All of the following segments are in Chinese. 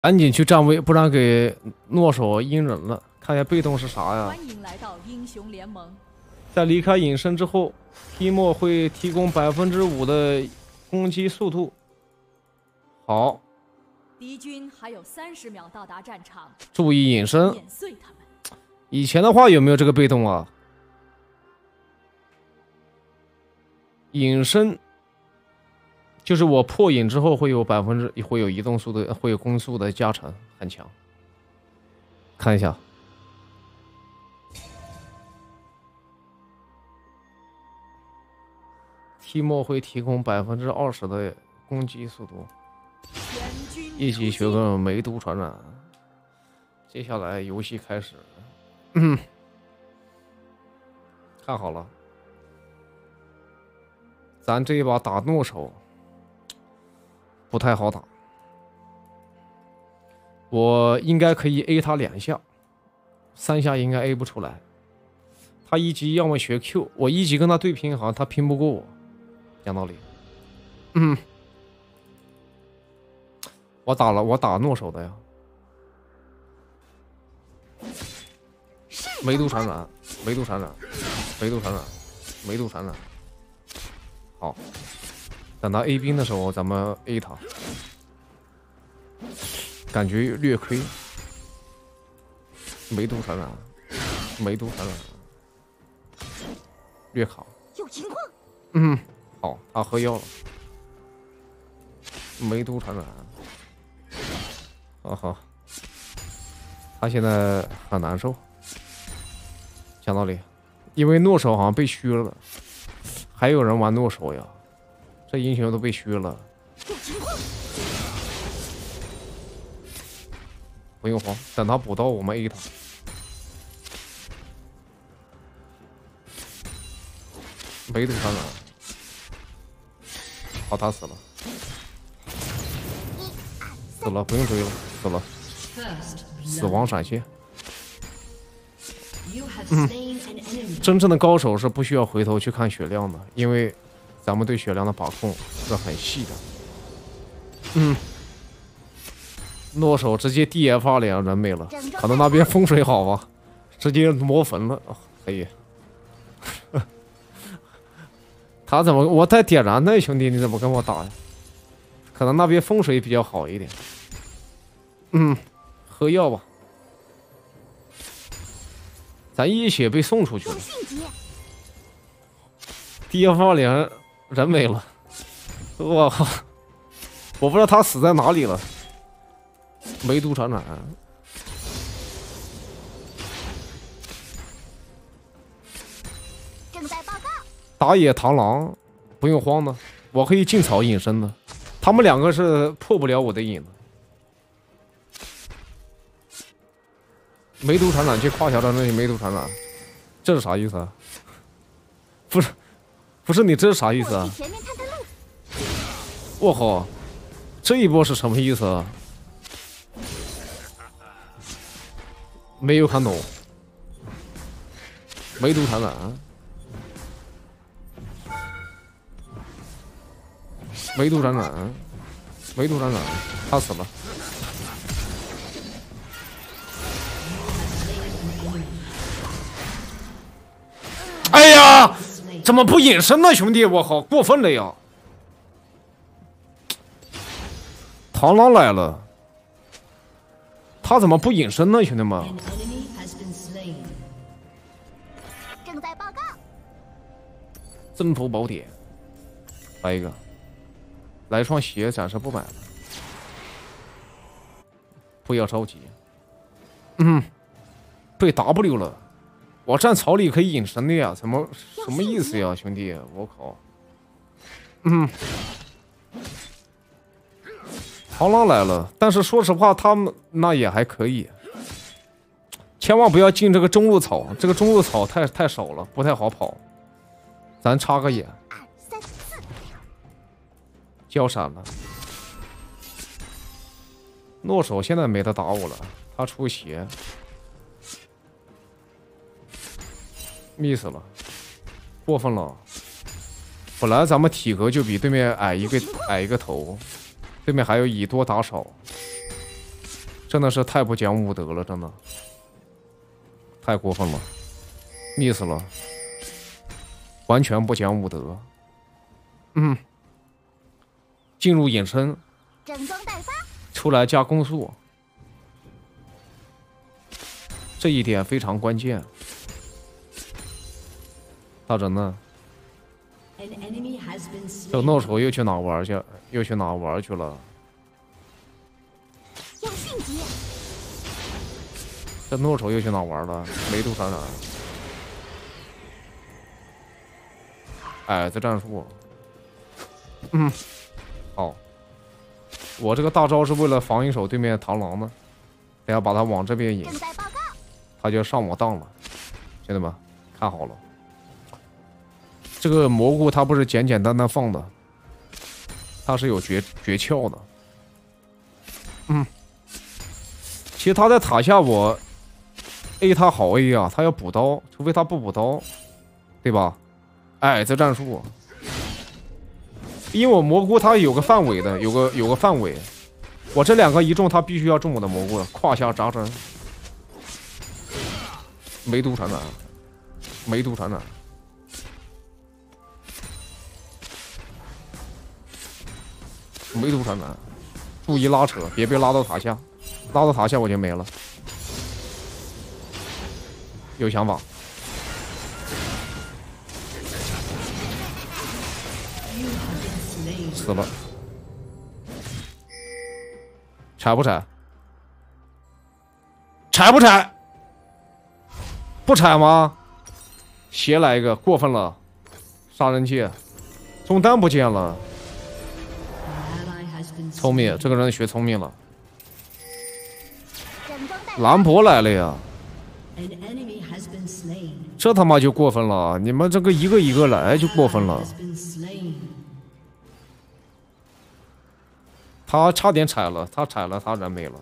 赶紧去站位，不然给诺手阴人了。看一下被动是啥呀？ 欢迎来到英雄联盟。 在离开隐身之后，提莫会提供5%的攻击速度。好， 敌军还有30秒到达战场， 注意隐身。 碾碎他们。 以前的话有没有这个被动啊？隐身就是我破隐之后会有会有移动速度，会有攻速的加成，很强。看一下。提莫会提供20%的攻击速度，一级学个梅毒传染。接下来游戏开始，看好了，咱这一把打诺手不太好打，我应该可以 A 他2下，3下应该 A 不出来。他一级要么学 Q， 我一级跟他对拼，好像他拼不过我。讲道理，我打诺手的呀，梅毒传染，梅毒传染，梅毒传染，梅毒传染。好，等他 A 兵的时候，咱们 A 他，感觉略亏。梅毒传染，梅毒传染，略卡。 有情况。 好，他喝药了。梅毒传染。好，他现在很难受。讲道理，因为诺手好像被虚了，还有人玩诺手呀，这英雄都被虚了。 有情况。 不用慌，等他补刀我们 A 他。梅毒传染。好，他死了，死了，不用追了，死了，死亡闪现。真正的高手是不需要回头去看血量的，因为咱们对血量的把控是很细的。诺手直接 DF2连人没了，可能那边风水好啊，直接磨坟了，可以。他怎么我在点燃呢，兄弟？你怎么跟我打呀？可能那边风水比较好一点。喝药吧。咱一血被送出去了。DF2连人没了，我靠！我不知道他死在哪里了。梅毒传染。 正在报告。 打野螳螂不用慌的，我可以进草隐身的，他们2个是破不了我的隐的。梅毒传染去跨桥的那些梅毒传染，这是啥意思啊？不是你这是啥意思啊？我靠，这一波是什么意思啊？没有看懂。梅毒传染。梅毒传染，梅毒传染，他死了。哎呀，怎么不隐身呢，兄弟？我靠，过分了呀！螳螂来了，他怎么不隐身呢，兄弟们？ 正在报告。 征服宝典，来一个。来双鞋暂时不买了，不要着急。被 W 了，我站草里可以隐身的呀，什么意思呀，兄弟？我靠！螳螂来了，但是说实话，他们那也还可以。千万不要进这个中路草，这个中路草太少了，不太好跑。咱插个眼。交闪了，诺手现在没得打我了，他出血 ，miss 了，过分了。本来咱们体格就比对面矮一个头，对面还有以多打少， 真的是太不讲武德了，真的太过分了，腻死了，完全不讲武德。进入隐身， 整装待发， 出来加攻速，这一点非常关键。大人呢？这诺手又去哪玩去？又去哪玩去了？ 要迅捷。 这诺手又去哪玩了？梅毒闪闪，矮子战术。好，我这个大招是为了防一手对面螳螂的，等下把他往这边引， 正在报告。 他就上我当了。兄弟们，看好了，这个蘑菇它不是简简单单放的，它是有诀窍的。其实他在塔下我 A 他好 A 啊，他要补刀，除非他不补刀，对吧？矮子战术。因为我蘑菇它有个范围的，有个范围，我这两个一中，他必须要中我的蘑菇，胯下扎针，梅毒传染，梅毒传染，梅毒传染，注意拉扯，别被拉到塔下，拉到塔下我就没了，有想法。死了，踩不踩？踩不踩？不踩吗？斜来一个，过分了！杀人剑，中弹不见了。聪明，这个人学聪明了。兰博来了呀！这他妈就过分了！你们这个一个一个来就过分了。他差点踩了，他踩了，他人没了。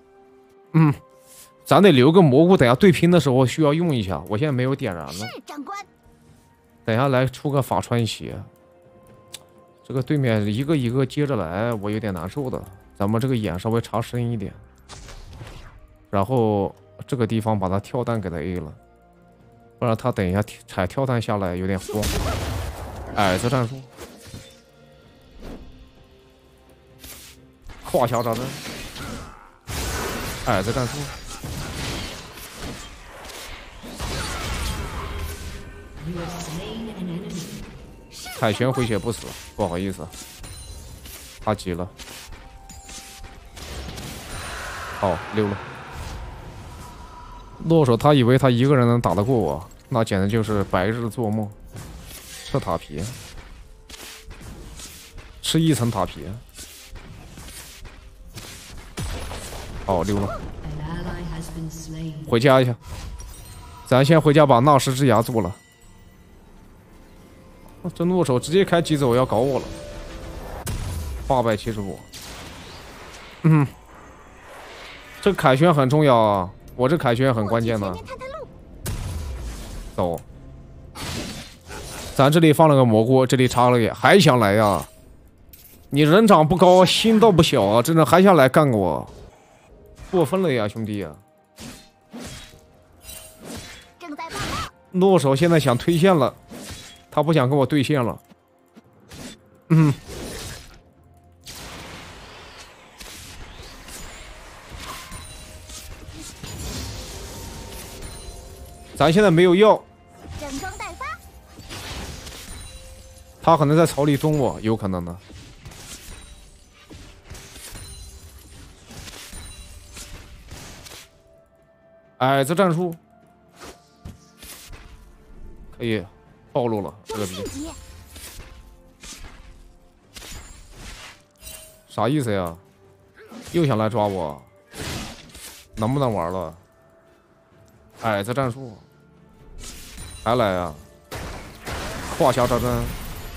咱得留个蘑菇，等下对拼的时候需要用一下。我现在没有点燃了。 是长官。 等下来出个法穿鞋。这个对面一个一个接着来，我有点难受的。咱们这个眼稍微插深一点，然后这个地方把他跳弹给他 A 了，不然他等一下踩跳弹下来有点慌。矮子战术。胯下扎针，矮子战术，凯旋回血不死，不好意思，他急了，好溜了。落手他以为他一个人能打得过我，那简直就是白日做梦。吃塔皮，吃一层塔皮。好溜了，回家一下，咱先回家把纳什之牙做了。这诺手直接开急走要搞我了，875。这凯旋很重要啊，我这凯旋很关键的。走，咱这里放了个蘑菇，这里插了也还想来呀？你人长不高，心倒不小啊，真的还想来干我？过分了呀，兄弟呀！诺手现在想推线了，他不想跟我对线了。咱现在没有药，他可能在草里中我，有可能的。矮子战术可以暴露了，这个逼啥意思呀？又想来抓我，能不能玩了？矮子战术还来啊？胯下扎针，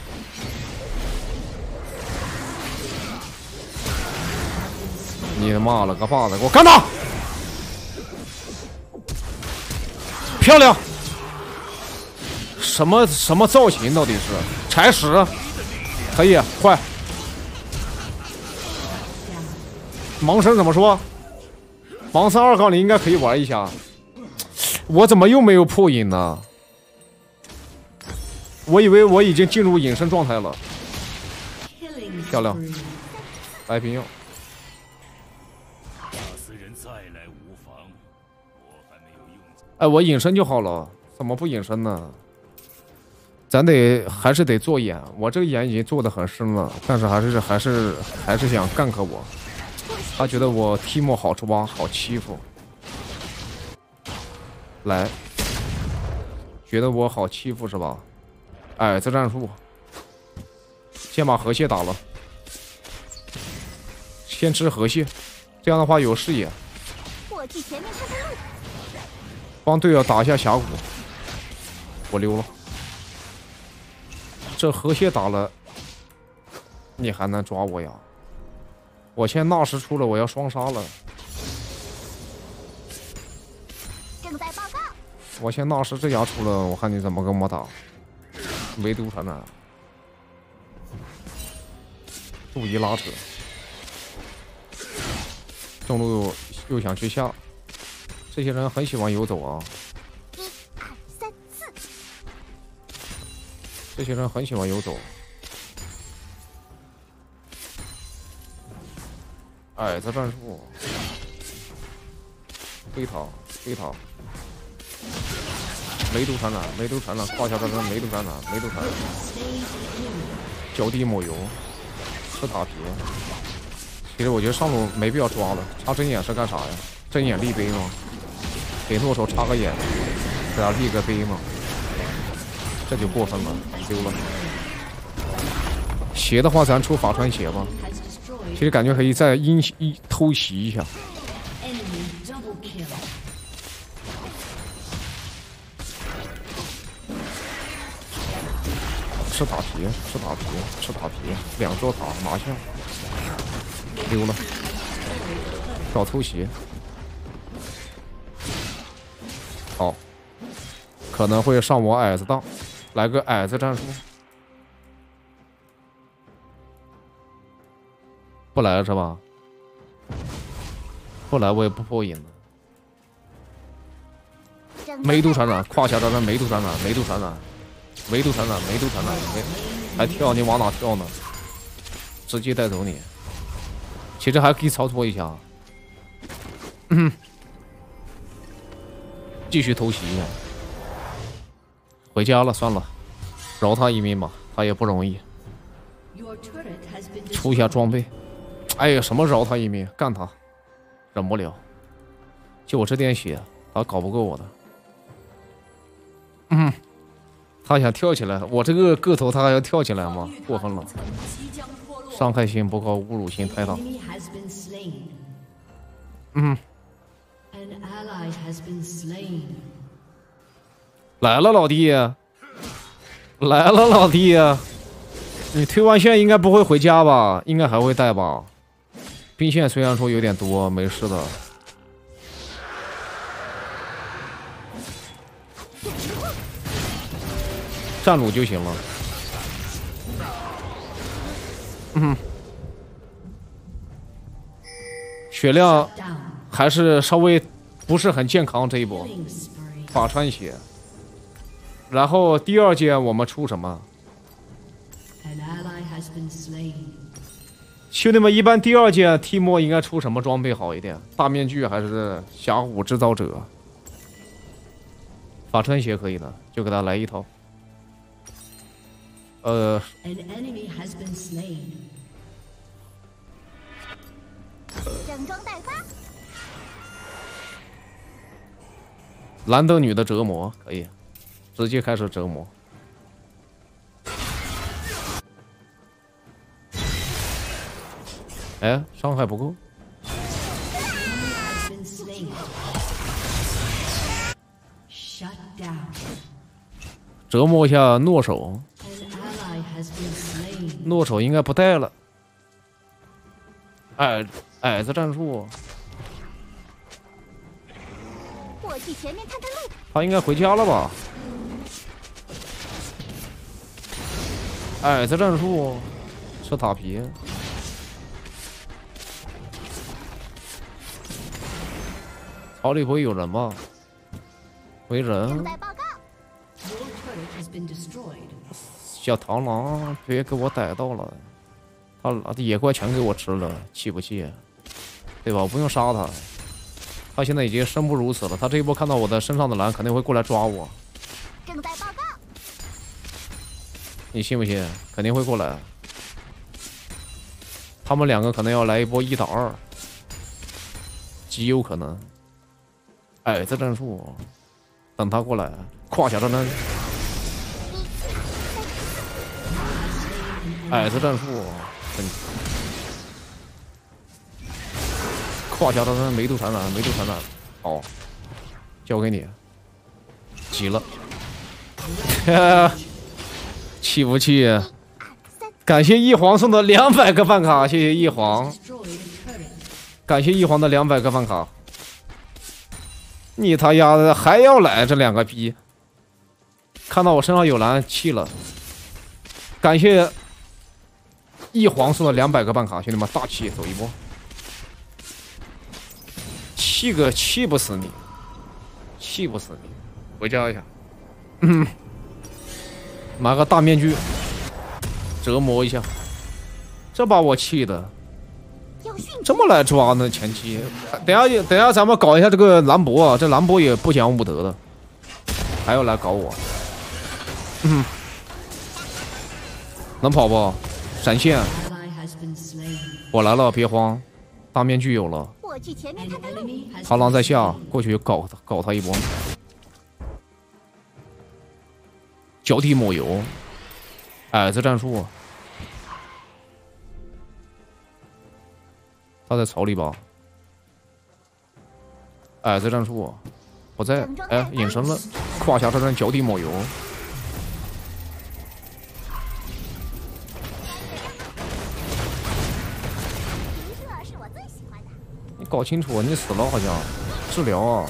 你他妈了个巴子，给我干他！漂亮！什么造型？到底是踩屎？可以，快！盲神怎么说？ 盲僧2.0应该可以玩一下。我怎么又没有破影呢？我以为我已经进入隐身状态了。漂亮，来瓶药。哎，我隐身就好了，怎么不隐身呢？咱还是得做眼，我这个眼已经做的很深了，但是还是想干克我。他觉得我提莫好抓，好欺负。来，觉得我好欺负是吧？矮子战术，先把河蟹打了，先吃河蟹，这样的话有视野。 我去前面看看路。 帮队友打一下峡谷，我溜了。这河蟹打了，你还能抓我呀？我先纳什出了，我要双杀了。 正在报告。 我先纳什这家出了，我看你怎么跟我打。围堵船长，注意拉扯。中路又想去下，这些人很喜欢游走啊。 1、2、3、4。 这些人很喜欢游走。矮子战术，飞塔，飞塔。梅毒传染，梅毒传染，胯下战争，梅毒传染，梅毒传染，脚底抹油，吃塔皮。其实我觉得上路没必要抓了，插针眼是干啥呀？针眼立碑吗？给诺手插个眼，给他立个碑吗？这就过分了，丢了。鞋的话，咱出法穿鞋吧。其实感觉可以再偷袭一下。吃塔皮，吃塔皮，吃塔皮，2座塔拿下，溜了，找偷袭，好，可能会上我矮子当，来个矮子战术，不来了是吧？不来我也不破影了。梅毒传染，胯下战争，梅毒传染，梅毒传染。梅毒传染，梅毒传染，还跳？你往哪跳呢？直接带走你。其实还可以操作一下，继续偷袭一下。回家了，算了，饶他一命吧，他也不容易。出一下装备。哎呀，什么饶他一命？干他，忍不了。就我这点血，他搞不过我的。他想跳起来，我这个个头他还要跳起来吗？过分了，伤害性不高，侮辱性太大。来了老弟，来了老弟，你推完线应该不会回家吧？应该还会带吧？兵线虽然说有点多，没事的。站鲁就行了。血量还是稍微不是很健康这一波，法穿血。然后第2件我们出什么？兄弟们，一般第2件提莫应该出什么装备好一点？大面具还是峡谷制造者？法穿血可以的，就给他来一套。 整装待发。 兰德女的折磨可以，直接开始折磨。哎，伤害不够。折磨一下诺手。诺手应该不带了。矮子战术。 我去前面看看路。 他应该回家了吧？矮子战术，吃塔皮。 草里不会有人吧？没人正。在报告。 小螳螂别给我逮到了，他野怪全给我吃了，气不气？对吧？我不用杀他，他现在已经生不如死了。他这一波看到我的身上的蓝，肯定会过来抓我。 正在报告。 你信不信？肯定会过来。他们两个可能要来一波1打2，极有可能。矮子战术，等他过来，胯下战争。矮子战术，胯下战争，梅毒传染，梅毒传染，好，交给你，急了，气不气？感谢一皇送的200个饭卡，谢谢一皇，感谢一皇的200个饭卡。你他丫的还要来这2个逼！看到我身上有蓝，气了。感谢一皇送的200个饭卡，兄弟们，大气走一波，气不死你，气不死你，回家一下，拿个大面具折磨一下，这把我气的。这么来抓呢？前期，等下咱们搞一下这个兰博啊，这兰博也不讲武德的，还要来搞我，能跑不？闪现，我来了，别慌，大面具有了， 我去前面探探路。 螳螂在下，过去搞他一波，脚底抹油，矮子战术。他在草里吧？矮子战术不在，哎，隐身了，胯下战争，脚底抹油。 是我最喜欢的。 你搞清楚，你死了好像，治疗啊！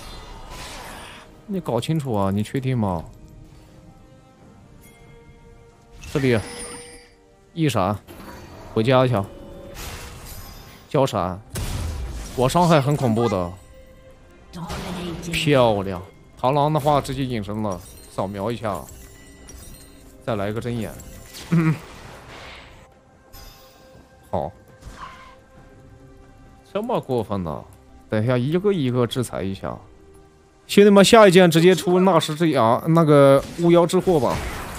你搞清楚啊！你确定吗？这里一闪，回家去。交闪，我伤害很恐怖的，漂亮。螳螂的话直接隐身了，扫描一下，再来一个针眼，好，这么过分呢？等一下一个一个制裁一下，兄弟们，下一件直接出纳什之牙那个巫妖之祸吧，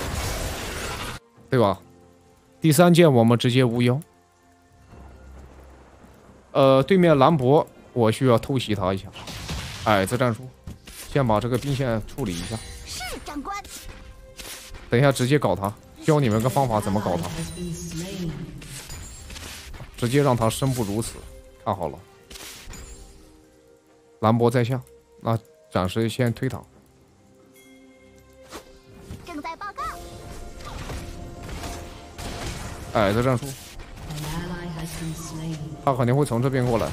对吧？第3件我们直接巫妖。对面兰博，我需要偷袭他一下。矮子战术，先把这个兵线处理一下。 是长官。 等一下直接搞他，教你们个方法怎么搞他，直接让他生不如死。看好了，兰博在下，那暂时先推塔。 正在报告。 矮子战术。他肯定会从这边过来。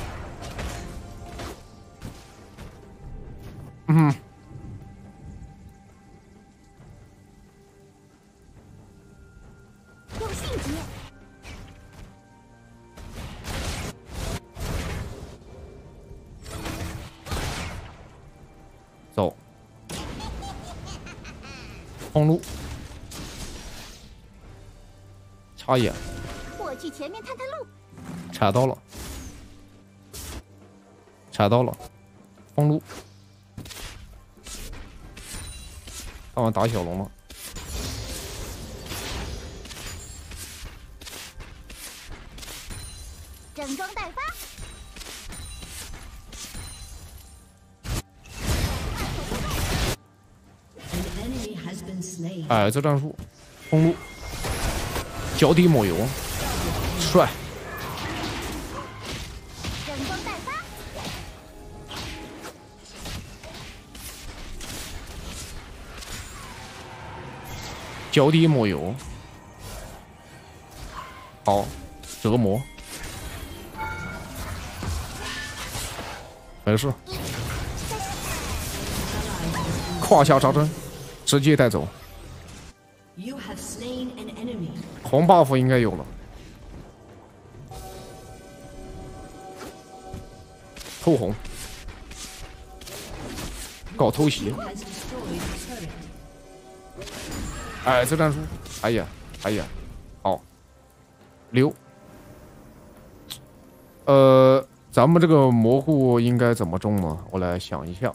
有迅捷。 走。封路。插眼。 我去前面探探路。 踩到了，踩到了，封路，他们打小龙了， 整装待发。 矮子战术，封路，脚底抹油，帅。脚底抹油，好，折磨，没事。胯下扎针，直接带走。红 buff 应该有了，偷红， 搞偷袭。哎，这战术，哎呀，哎呀，好，溜。咱们这个蘑菇应该怎么种呢？我来想一下。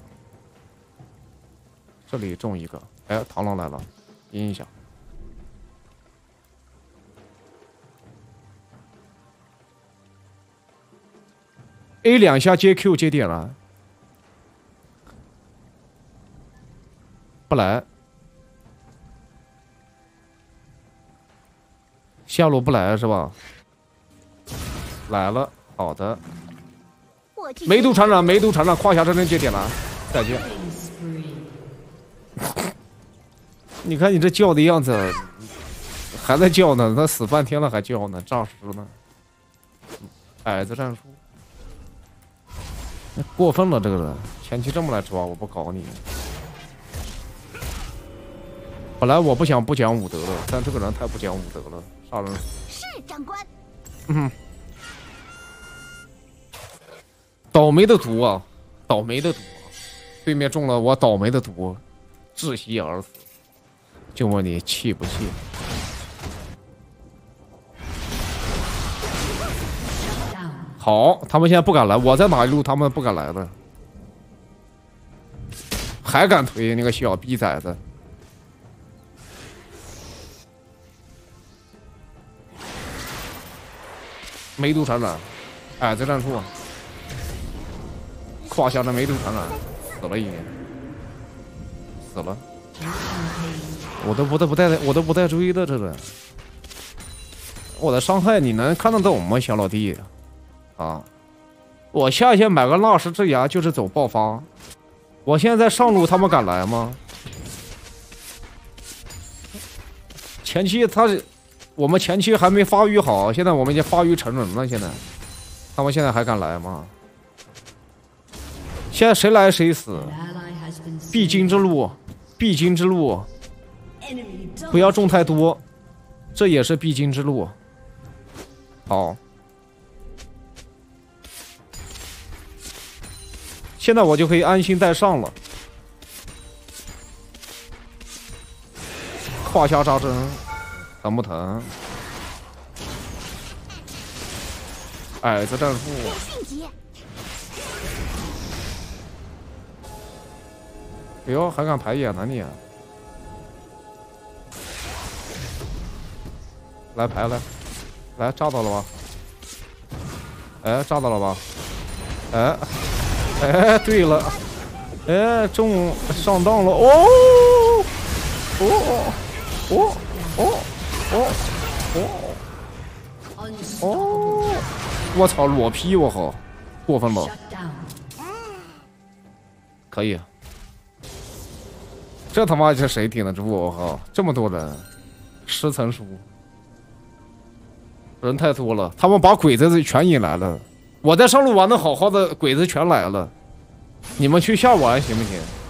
这里种一个，哎，螳螂来了，阴一下。A 2下接 Q 接点了，不来，下路不来是吧？来了，好的。梅毒船长，梅毒船长，胯下真人接点了，再见。你看你这叫的样子，还在叫呢，他死半天了还叫呢，诈尸呢。矮子战术，过分了这个人，前期这么来抓，我不搞你。本来我不想不讲武德的，但这个人太不讲武德了，杀人。 是长官。 倒霉的毒啊，倒霉的毒啊！对面中了我倒霉的毒，窒息而死。就问你气不气？好，他们现在不敢来，我在哪一路，他们不敢来了，还敢推那个小逼崽子！梅毒船长，矮子战术啊！胯下的梅毒船长死了，已经死了。我都不带追的，这人，我的伤害你能看得懂吗，小老弟？啊，我下线买个纳什之牙就是走爆发，我现在上路他们敢来吗？前期我们前期还没发育好，现在我们已经发育成人了，现在他们现在还敢来吗？现在谁来谁死，必经之路，必经之路，不要种太多，这也是必经之路。好，现在我就可以安心带上了。胯下扎针，疼不疼？矮子战术。哎呦，还敢排野呢你！来排来，来炸到了吧？哎，炸到了吧？哎，哎，对了，哎，中上当了哦！哦哦哦哦哦哦！我操，裸劈！我靠，过分了！可以。这他妈是谁顶得住？我靠，这么多人，10层输，人太多了，他们把鬼子全引来了。我在上路玩的好好的，鬼子全来了，你们去下玩行不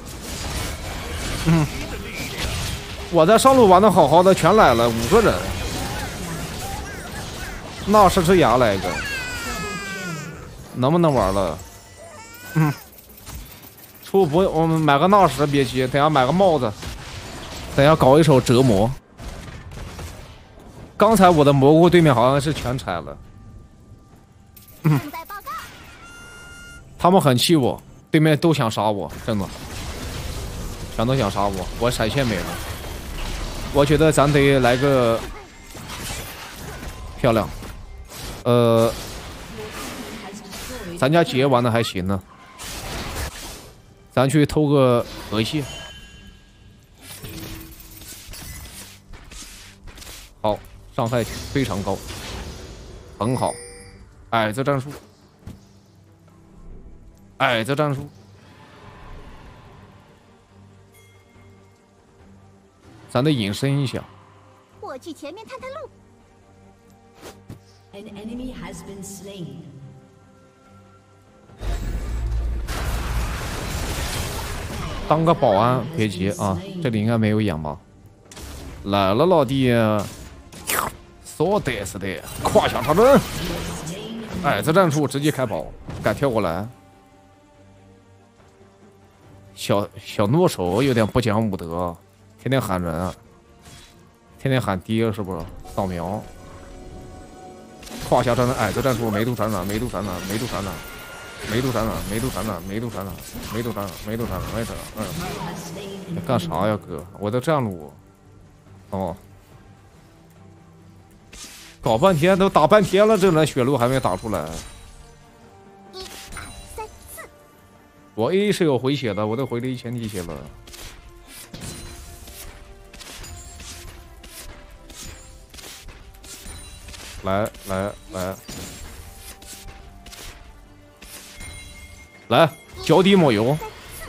行？我在上路玩的好好的，全来了5个人，纳什之牙来一个，能不能玩了？出不，我们买个纳什别急，等下买个帽子，等下搞一手折磨。刚才我的蘑菇对面好像是全拆了，他们很气我，对面都想杀我，真的，全都想杀我，我闪现没了。我觉得咱得来个漂亮，咱家杰玩的还行呢。咱去偷个河蟹，好，伤害非常高，很好。矮子战术，矮子战术，咱得隐身一下。 我去前面探探路。 An enemy has been slain. 当个保安，别急啊，这里应该没有眼吧？来了，老弟，说的是的，胯下插针，矮子战术直接开跑，敢跳过来？ 小诺手有点不讲武德，天天喊人，天天喊爹，是不是？扫描，胯下战人，矮子战术，梅毒闪闪，梅毒闪闪，梅毒闪闪，梅毒闪闪，梅毒闪闪，梅毒闪闪，梅毒闪闪，梅毒闪闪，没事，你干啥呀，哥？我的战路，哦，搞半天都打半天了，这人血路还没打出来。我 A 是有回血的，我都回了1000滴血了。来，脚底抹油，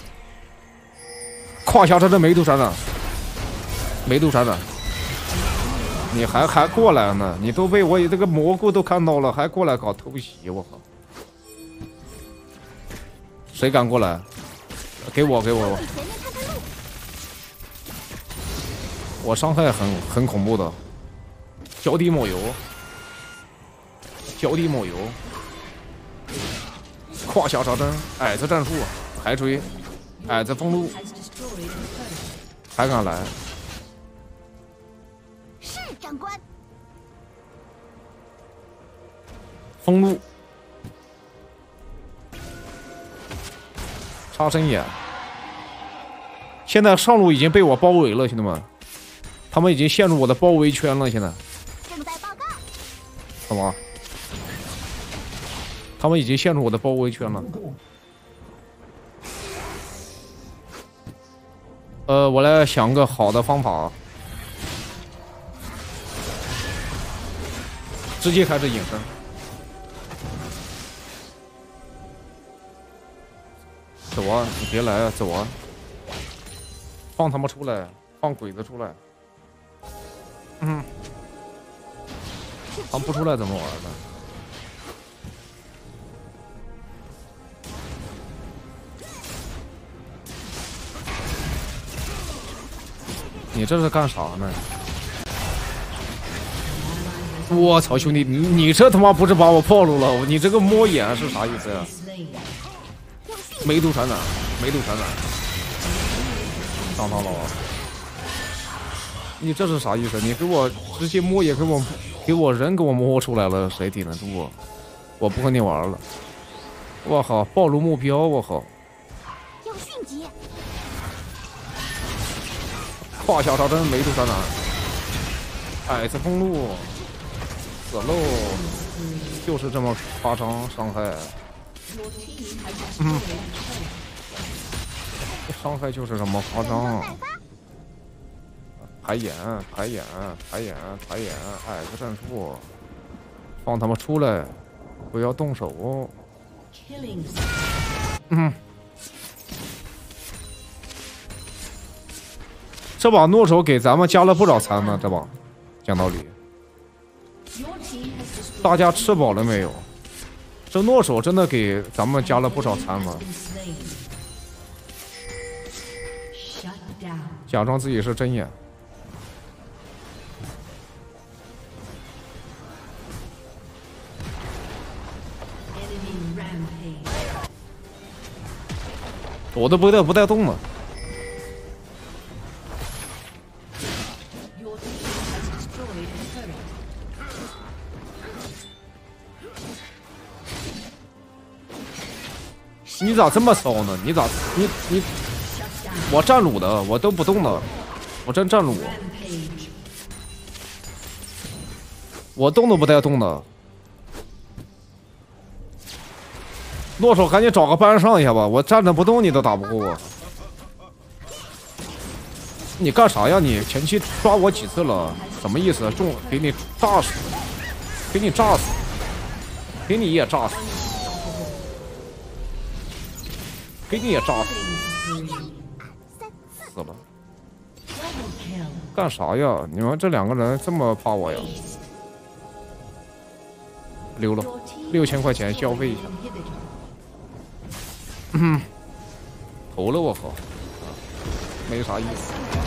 胯下这梅毒闪闪，梅毒闪闪，你还过来呢？你都被我这个蘑菇都看到了，还过来搞偷袭，我靠！谁敢过来？给我！我伤害很恐怖的，脚底抹油，胯下扎针，矮子战术，还追，矮子封路，还敢来？ 是长官。 封路。插针眼，现在上路已经被我包围了，兄弟们，他们已经陷入我的包围圈了。现在， 正在报告。 什么？他们已经陷入我的包围圈了。我来想个好的方法，直接开始隐身。走啊！你别来啊！走啊！放他们出来！放鬼子出来！他们不出来怎么玩呢？你这是干啥呢？我操，兄弟，你这他妈不是把我暴露了？你这个摸眼是啥意思呀？梅毒闪闪，当了！你这是啥意思？你给我直接摸也给我人给我摸出来了，谁顶得住我？我不和你玩了！我靠，暴露目标！我靠！ 要迅捷！ 胯下扎针，梅毒闪闪，矮子封路，死喽！就是这么夸张伤害。伤害就是这么夸张。排眼，矮子战术，放他们出来，不要动手。这把诺手给咱们加了不少残呢，这把，讲道理，大家吃饱了没有？这诺手真的给咱们加了不少残了。假装自己是针眼。我都不带动了。你咋这么骚呢？你我站撸的，我都不动了，我真站撸，我动都不带动的。诺手赶紧找个班上一下吧，我站着不动你都打不过我。你干啥呀你？前期抓我几次了？什么意思？给你炸死，给你炸死，给你也炸死。给你也炸死，死了！干啥呀？你们这两个人这么怕我呀？溜了，6000块钱消费一下。投了我靠，没啥意思。